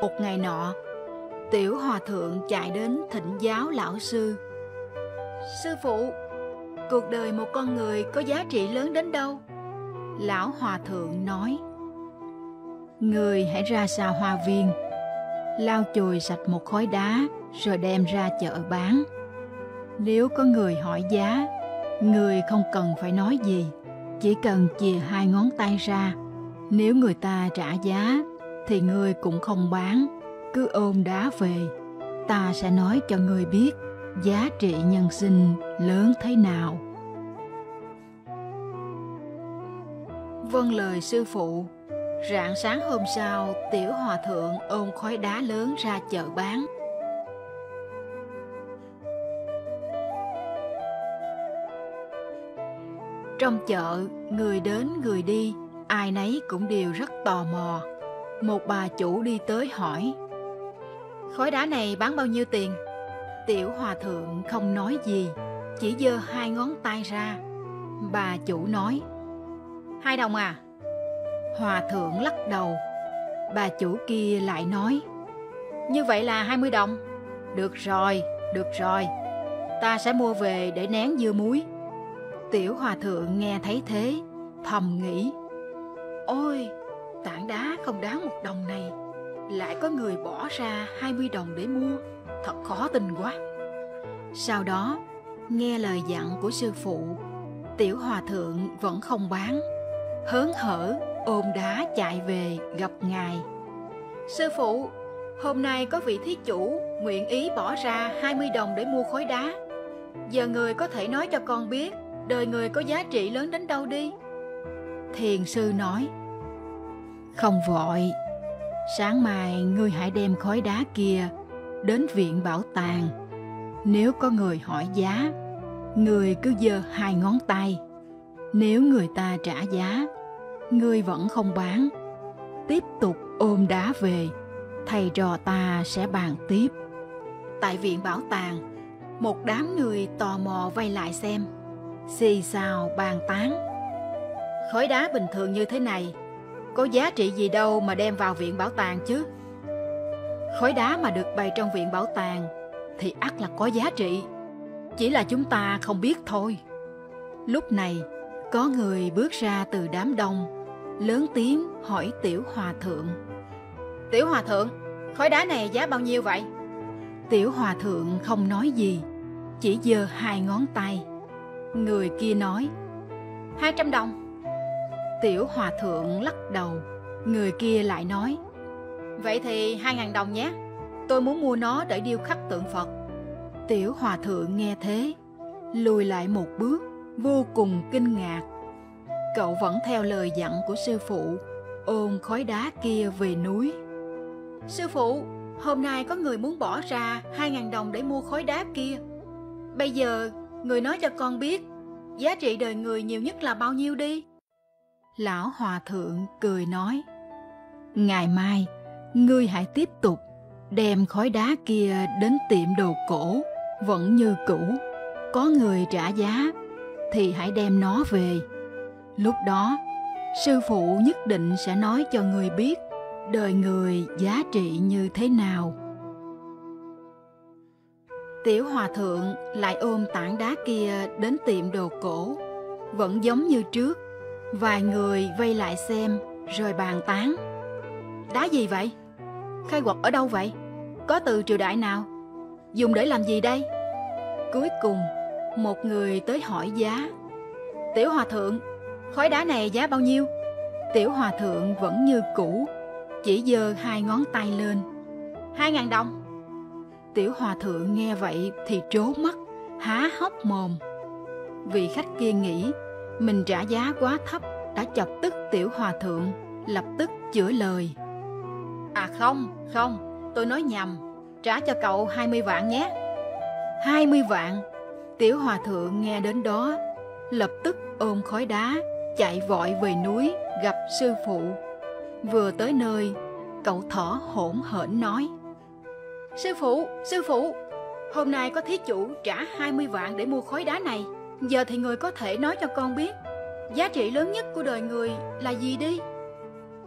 Một ngày nọ, Tiểu Hòa Thượng chạy đến thỉnh giáo lão sư. Sư phụ, cuộc đời một con người có giá trị lớn đến đâu? Lão Hòa Thượng nói, người hãy ra xa hoa viên, lau chùi sạch một khối đá rồi đem ra chợ bán. Nếu có người hỏi giá, người không cần phải nói gì, chỉ cần chìa hai ngón tay ra. Nếu người ta trả giá thì người cũng không bán, cứ ôm đá về. Ta sẽ nói cho người biết giá trị nhân sinh lớn thế nào. Vâng lời sư phụ, rạng sáng hôm sau, Tiểu Hòa Thượng ôm khối đá lớn ra chợ bán. Trong chợ, người đến người đi, ai nấy cũng đều rất tò mò. Một bà chủ đi tới hỏi, khối đá này bán bao nhiêu tiền? Tiểu Hòa Thượng không nói gì, chỉ giơ hai ngón tay ra. Bà chủ nói, 2 đồng à? Hòa Thượng lắc đầu. Bà chủ kia lại nói, như vậy là 20 đồng. Được rồi, ta sẽ mua về để nén dưa muối. Tiểu Hòa Thượng nghe thấy thế, thầm nghĩ, ôi, tảng đá không đáng 1 đồng này, lại có người bỏ ra 20 đồng để mua, thật khó tin quá. Sau đó, nghe lời dặn của sư phụ, Tiểu Hòa Thượng vẫn không bán, hớn hở ôm đá chạy về gặp ngài. Sư phụ, hôm nay có vị thí chủ nguyện ý bỏ ra 20 đồng để mua khối đá. Giờ người có thể nói cho con biết đời người có giá trị lớn đến đâu đi? Thiền sư nói, không vội, sáng mai ngươi hãy đem khối đá kia đến viện bảo tàng. Nếu có người hỏi giá, ngươi cứ giơ hai ngón tay. Nếu người ta trả giá, ngươi vẫn không bán, tiếp tục ôm đá về, thầy trò ta sẽ bàn tiếp. Tại viện bảo tàng, một đám người tò mò vây lại xem, xì xào bàn tán. Khối đá bình thường như thế này, có giá trị gì đâu mà đem vào viện bảo tàng chứ? Khối đá mà được bày trong viện bảo tàng thì ắt là có giá trị, chỉ là chúng ta không biết thôi. Lúc này, có người bước ra từ đám đông, lớn tiếng hỏi Tiểu Hòa Thượng. Tiểu Hòa Thượng, khối đá này giá bao nhiêu vậy? Tiểu Hòa Thượng không nói gì, chỉ giơ hai ngón tay. Người kia nói, 200 đồng. Tiểu Hòa Thượng lắc đầu. Người kia lại nói, vậy thì 2.000 đồng nhé, tôi muốn mua nó để điêu khắc tượng Phật. Tiểu Hòa Thượng nghe thế, lùi lại một bước, vô cùng kinh ngạc. Cậu vẫn theo lời dặn của sư phụ, ôm khối đá kia về núi. Sư phụ, hôm nay có người muốn bỏ ra 2.000 đồng để mua khối đá kia. Bây giờ, người nói cho con biết, giá trị đời người nhiều nhất là bao nhiêu đi? Lão Hòa Thượng cười nói, ngày mai, ngươi hãy tiếp tục đem khối đá kia đến tiệm đồ cổ, vẫn như cũ. Có người trả giá, thì hãy đem nó về. Lúc đó, sư phụ nhất định sẽ nói cho người biết đời người giá trị như thế nào. Tiểu Hòa Thượng lại ôm tảng đá kia đến tiệm đồ cổ, vẫn giống như trước. Vài người vây lại xem rồi bàn tán. Đá gì vậy? Khai quật ở đâu vậy? Có từ triều đại nào? Dùng để làm gì đây? Cuối cùng, một người tới hỏi giá. Tiểu Hòa Thượng, khối đá này giá bao nhiêu? Tiểu Hòa Thượng vẫn như cũ, chỉ giơ hai ngón tay lên. 2.000 đồng. Tiểu Hòa Thượng nghe vậy thì trố mắt, há hốc mồm. Vị khách kia nghĩ mình trả giá quá thấp đã chọc tức Tiểu Hòa Thượng, lập tức chữa lời. À không, tôi nói nhầm, trả cho cậu 20 vạn nhé. 20 vạn. Tiểu Hòa Thượng nghe đến đó, lập tức ôm khối đá, chạy vội về núi gặp sư phụ. Vừa tới nơi, cậu thở hổn hển nói, Sư phụ, hôm nay có thí chủ trả 20 vạn để mua khối đá này. Giờ thì người có thể nói cho con biết giá trị lớn nhất của đời người là gì đi?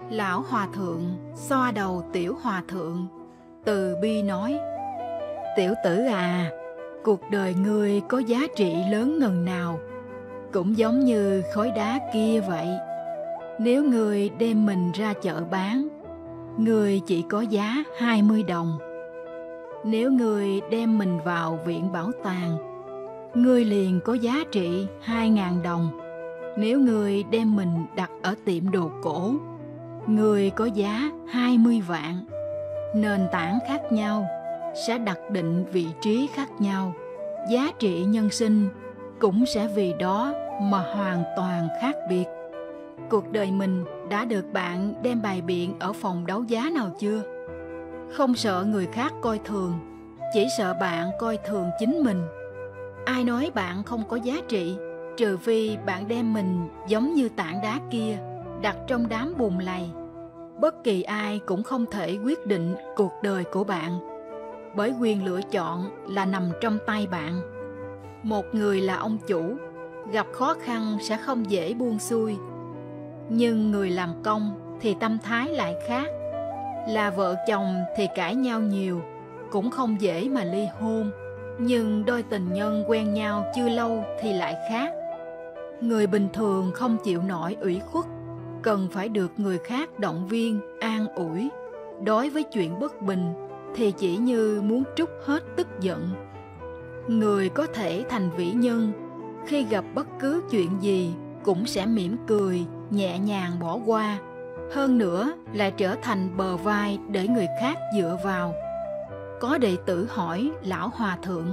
Lão hòa thượng xoa đầu tiểu hòa thượng, từ bi nói: Tiểu tử à, cuộc đời ngươi có giá trị lớn ngần nào, cũng giống như khối đá kia vậy. Nếu ngươi đem mình ra chợ bán, ngươi chỉ có giá 20 đồng. Nếu ngươi đem mình vào viện bảo tàng, ngươi liền có giá trị 2.000 đồng. Nếu ngươi đem mình đặt ở tiệm đồ cổ, ngươi có giá 20 vạn. Nền tảng khác nhau sẽ đặt định vị trí khác nhau. Giá trị nhân sinh cũng sẽ vì đó mà hoàn toàn khác biệt. Cuộc đời mình đã được bạn đem bày biện ở phòng đấu giá nào chưa? Không sợ người khác coi thường, chỉ sợ bạn coi thường chính mình. Ai nói bạn không có giá trị, trừ phi bạn đem mình giống như tảng đá kia đặt trong đám bùn lầy. Bất kỳ ai cũng không thể quyết định cuộc đời của bạn, bởi quyền lựa chọn là nằm trong tay bạn. Một người là ông chủ, gặp khó khăn sẽ không dễ buông xuôi. Nhưng người làm công thì tâm thái lại khác. Là vợ chồng thì cãi nhau nhiều, cũng không dễ mà ly hôn. Nhưng đôi tình nhân quen nhau chưa lâu thì lại khác. Người bình thường không chịu nổi ủy khuất, cần phải được người khác động viên, an ủi. Đối với chuyện bất bình thì chỉ như muốn trút hết tức giận. Người có thể thành vĩ nhân, khi gặp bất cứ chuyện gì cũng sẽ mỉm cười, nhẹ nhàng bỏ qua. Hơn nữa lại trở thành bờ vai để người khác dựa vào. Có đệ tử hỏi lão hòa thượng: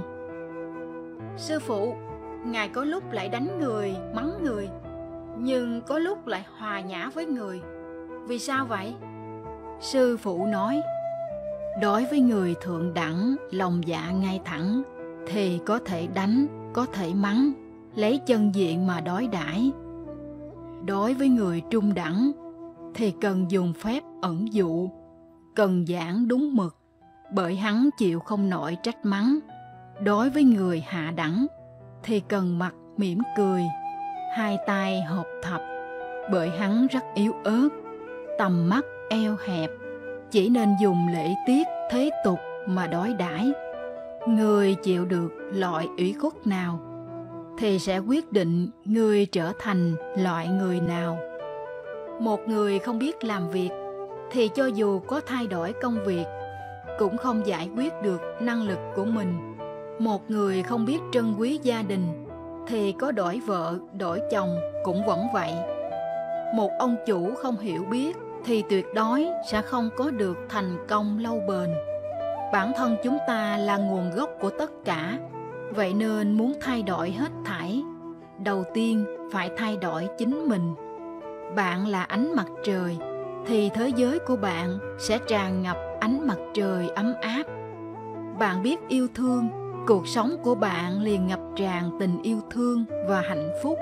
Sư phụ, ngài có lúc lại đánh người, mắng người, nhưng có lúc lại hòa nhã với người, vì sao vậy? Sư phụ nói: Đối với người thượng đẳng, lòng dạ ngay thẳng thì có thể đánh, có thể mắng, lấy chân diện mà đối đãi. Đối với người trung đẳng thì cần dùng phép ẩn dụ, cần giảng đúng mực, bởi hắn chịu không nổi trách mắng. Đối với người hạ đẳng thì cần mặt mỉm cười, hai tay hợp thập, bởi hắn rất yếu ớt, tầm mắt eo hẹp, chỉ nên dùng lễ tiết thế tục mà đối đãi. Người chịu được loại ủy khuất nào thì sẽ quyết định người trở thành loại người nào. Một người không biết làm việc thì cho dù có thay đổi công việc cũng không giải quyết được năng lực của mình. Một người không biết trân quý gia đình thì có đổi vợ, đổi chồng cũng vẫn vậy. Một ông chủ không hiểu biết thì tuyệt đối sẽ không có được thành công lâu bền. Bản thân chúng ta là nguồn gốc của tất cả, vậy nên muốn thay đổi hết thảy, đầu tiên phải thay đổi chính mình. Bạn là ánh mặt trời thì thế giới của bạn sẽ tràn ngập ánh mặt trời ấm áp. Bạn biết yêu thương, cuộc sống của bạn liền ngập tràn tình yêu thương và hạnh phúc.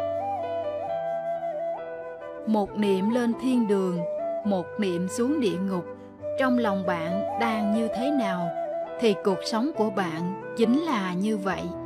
Một niệm lên thiên đường, một niệm xuống địa ngục. Trong lòng bạn đang như thế nào thì cuộc sống của bạn chính là như vậy.